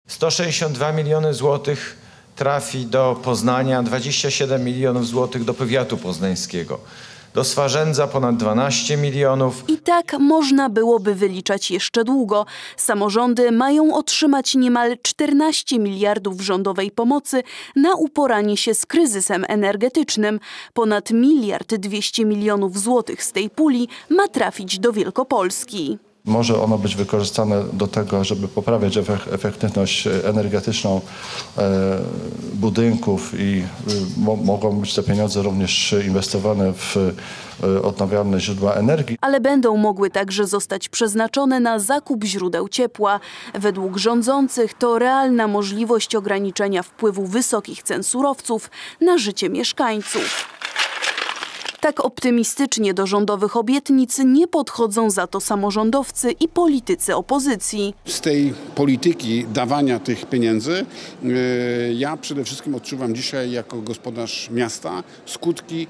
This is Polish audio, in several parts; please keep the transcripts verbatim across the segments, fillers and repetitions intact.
sto sześćdziesiąt dwa miliony złotych trafi do Poznania, dwadzieścia siedem milionów złotych do powiatu poznańskiego. Do Swarzędza ponad dwanaście milionów. I tak można byłoby wyliczać jeszcze długo. Samorządy mają otrzymać niemal czternaście miliardów rządowej pomocy na uporanie się z kryzysem energetycznym. Ponad miliard dwieście milionów złotych z tej puli ma trafić do Wielkopolski. Może ono być wykorzystane do tego, żeby poprawiać efektywność energetyczną budynków i mogą być te pieniądze również inwestowane w odnawialne źródła energii. Ale będą mogły także zostać przeznaczone na zakup źródeł ciepła. Według rządzących to realna możliwość ograniczenia wpływu wysokich cen surowców na życie mieszkańców. Tak optymistycznie do rządowych obietnic nie podchodzą za to samorządowcy i politycy opozycji. Z tej polityki dawania tych pieniędzy ja przede wszystkim odczuwam dzisiaj jako gospodarz miasta skutki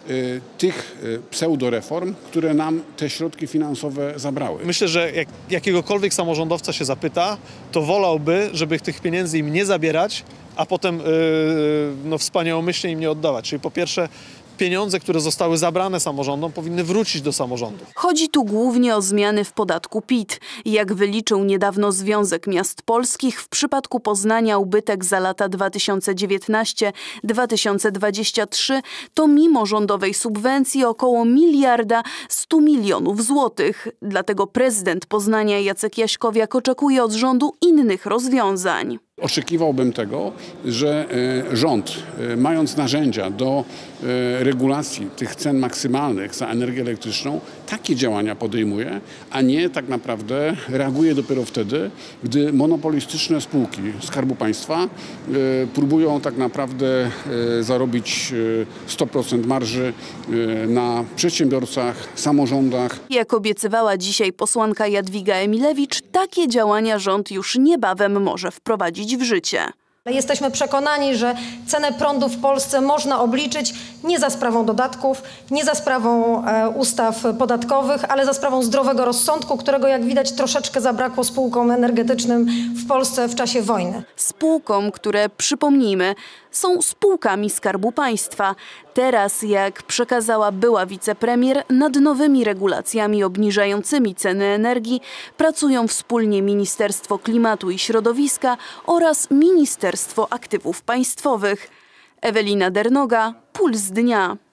tych pseudoreform, które nam te środki finansowe zabrały. Myślę, że jak jakiegokolwiek samorządowca się zapyta, to wolałby, żeby tych pieniędzy im nie zabierać, a potem no, wspaniałomyślnie im nie oddawać. Czyli po pierwsze, pieniądze, które zostały zabrane samorządom, powinny wrócić do samorządów. Chodzi tu głównie o zmiany w podatku P I T. Jak wyliczył niedawno Związek Miast Polskich, w przypadku Poznania ubytek za lata dwa tysiące dziewiętnasty do dwa tysiące dwudziestego trzeciego to mimo rządowej subwencji około miliarda stu milionów złotych. Dlatego prezydent Poznania Jacek Jaśkowiak oczekuje od rządu innych rozwiązań. Oczekiwałbym tego, że rząd, mając narzędzia do regulacji tych cen maksymalnych za energię elektryczną, takie działania podejmuje, a nie tak naprawdę reaguje dopiero wtedy, gdy monopolistyczne spółki Skarbu Państwa próbują tak naprawdę zarobić sto procent marży na przedsiębiorcach, samorządach. Jak obiecywała dzisiaj posłanka Jadwiga Emilewicz, takie działania rząd już niebawem może wprowadzić w życie. Jesteśmy przekonani, że cenę prądu w Polsce można obliczyć nie za sprawą dodatków, nie za sprawą e, ustaw podatkowych, ale za sprawą zdrowego rozsądku, którego jak widać troszeczkę zabrakło spółkom energetycznym w Polsce w czasie wojny. Spółkom, które, przypomnijmy, są spółkami Skarbu Państwa. Teraz, jak przekazała była wicepremier, nad nowymi regulacjami obniżającymi ceny energii pracują wspólnie Ministerstwo Klimatu i Środowiska oraz Ministerstwo Aktywów Państwowych. Ewelina Dernoga, Puls Dnia.